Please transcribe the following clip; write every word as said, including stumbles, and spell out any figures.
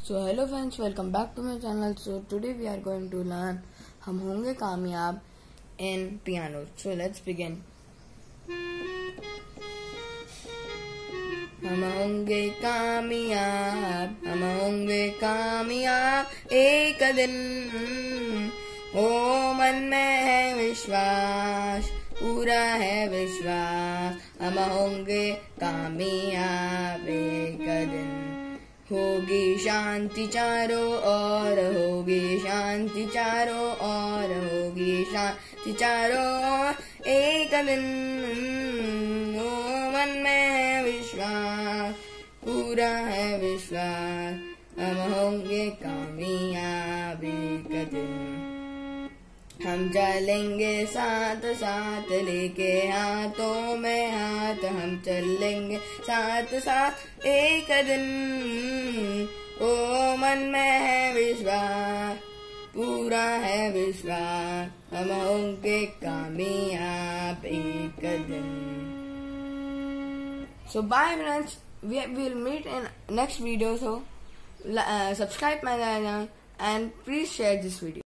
So hello friends, welcome back to my channel. So today we are going to learn हम होंगे कामयाब in piano. So let's begin. हम होंगे कामयाब, हम होंगे कामयाब एक दिन, ओ मन में है विश्वास, पूरा है विश्वास, हम होंगे कामयाब एक दिन। होगी शांति चारों ओर, होगी शांति चारों ओर, होगी शांति चारों ओर एक दिन, ओ मन में है विश्वास, पूरा है विश्वास, हम होंगे कामयाब एक दिन। हम चलेंगे साथ साथ लेके हाथों में हाथ, हम चलेंगे साथ साथ एक दिन, ओ मन में है विश्वास, पूरा है विश्वास, हम होंगे कामयाब एक दिन। So bye friends, we will meet in next video. So uh, subscribe my channel and please share this video.